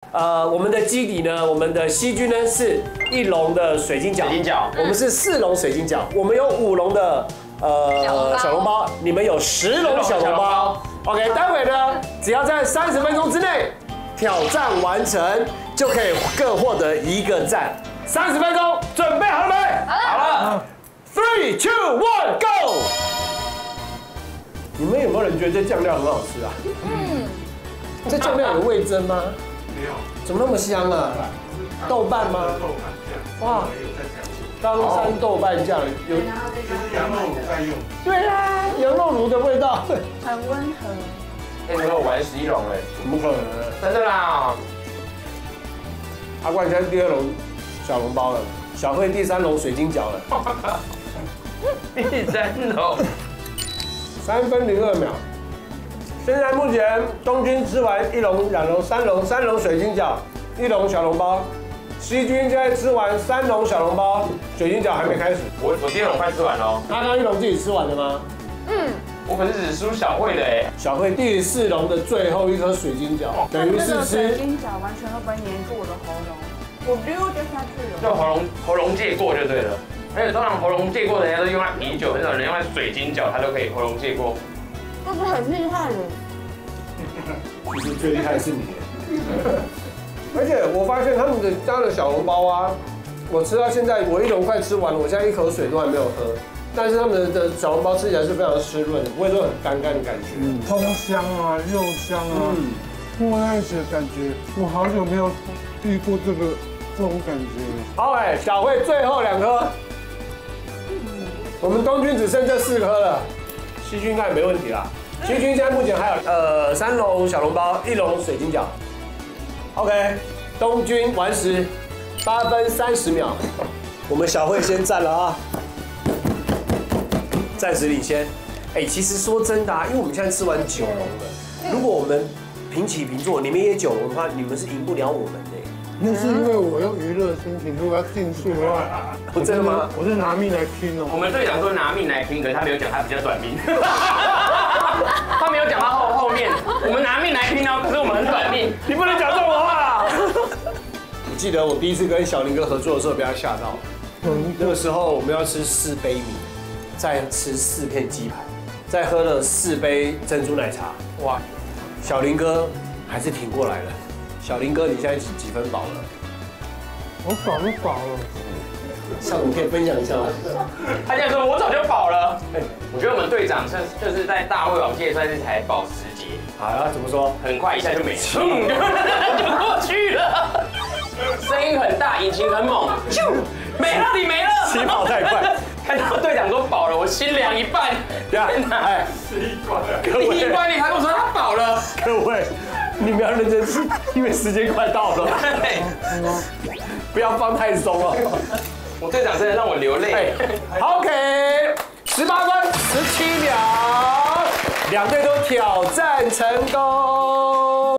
我们的基底呢，我们的细菌呢是1笼的水晶饺，我们是4笼水晶饺，我们有5笼的小笼包，你们有10笼小笼包。OK， 待会呢，只要在30分钟之内挑战完成，就可以各获得1个赞。30分钟，准备好了没？ 好了。 3、2、1 ，Go！ 你们有没有人觉得这酱料很好吃啊？这酱料有味噌吗？ 没有。 怎么那么香啊？豆瓣吗？哇！冈山豆瓣酱有。 就是羊肉卤在用。 对啊，羊肉炉的味道。 很温和。 哎，你们有玩11笼哎？ 怎么可能？ 真的啦！ 阿冠现在第2笼小笼包了，小慧第3笼水晶饺了。 第3笼 3分02秒。现在目前东君吃完1笼、2笼、3笼水晶饺，1笼小笼包。西君现在吃完3笼小笼包，水晶饺还没开始。 我第2笼快吃完了。 他刚1笼自己吃完了吗？ 我可是只输小慧的哎。 小慧第4笼的最后1颗水晶饺，等于是吃水晶饺完全都不会粘住我的喉咙，我溜就下去了。 就喉咙借过就对了。而且通常喉咙借过的人家都用在啤酒，很少人用在水晶饺，他都可以喉咙借过。 这是很厉害的。 其实最厉害的是你。而且我发现他们的家的小笼包啊，我吃到现在，我1笼快吃完了，我现在1口水都还没有喝。但是他们的小笼包吃起来是非常湿润的，不会说很干的感觉。 葱香啊，肉香啊，握在一起的感觉，我好久没有遇过这种感觉。 好哎，小慧最后2颗，我们东君只剩这4颗了，西君应该也没问题啦。西君现在目前还有3笼小笼包，1笼水晶饺。OK， 东君完时8分30秒，我们小慧先占了啊，暂时领先。哎，其实说真的啊，因为我们现在吃完9笼了，如果我们平起平坐，你们也9笼的话，你们是赢不了我们的。 那是因为我用娱乐心情，如果要竞速的话， 真的吗？ 我是拿命来拼哦。 我们队长说拿命来拼，可是他没有讲他比较短命。他没有讲到后面，我们拿命来拼哦，可是我们很短命。 你不能讲这种话。我记得我第一次跟小林哥合作的时候，被他吓到。那个时候我们要吃4杯米，再吃4片鸡排，再喝了4杯珍珠奶茶。哇，小林哥还是挺过来了。小林哥，你现在几分饱了？ 我早就饱了。 上午可以分享一下吗？ 他这样说，我早就饱了。我觉得我们队长就是在大胃王界算是才饱10节。 好啊，怎么说？ 很快一下就没了，就过去了。声音很大，引擎很猛，就没了，你没了。 起跑太快。 看到队长说饱了，我心凉一半。天哪！哎，第1关你还跟我说他饱了。 各位，你们要认真吃，因为时间快到了。不要放太松了。 我队长真的让我流泪。 OK， 18分17秒，2队都挑战成功。